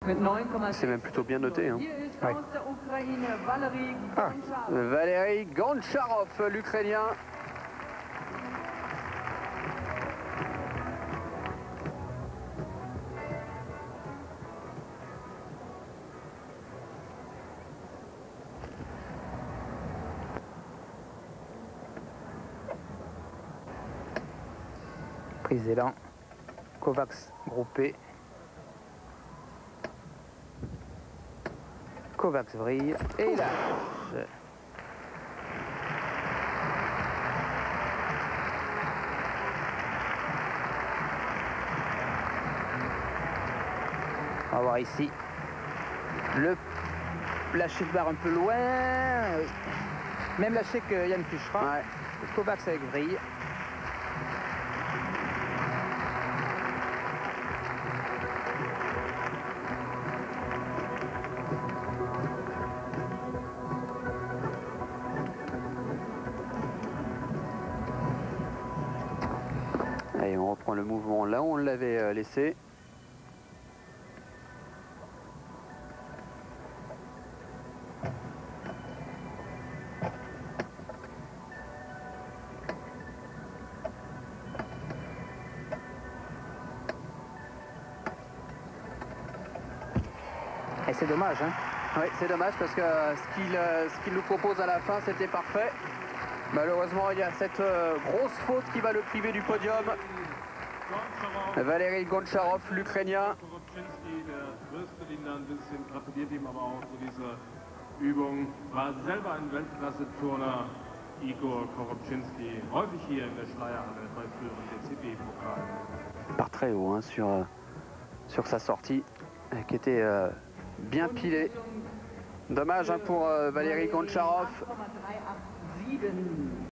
C'est même plutôt bien noté. Hein. Ouais. Valéry Goncharov, l'Ukrainien. Prise d'élan. Kovacs groupé. Kovacs vrille et là. On va voir ici. La chute barre un peu loin. Même lâché que Yann Fuchera. Ouais. Kovacs avec vrille. Allez, on reprend le mouvement là où on l'avait laissé. Et c'est dommage, hein? Oui, c'est dommage parce que ce qu'il nous propose à la fin, c'était parfait. Malheureusement, il y a cette grosse faute qui va le priver du podium. Valéry Goncharov, l'Ukrainien. Il part très haut hein, sur sa sortie, qui était bien pilée. Dommage hein, pour Valéry Goncharov.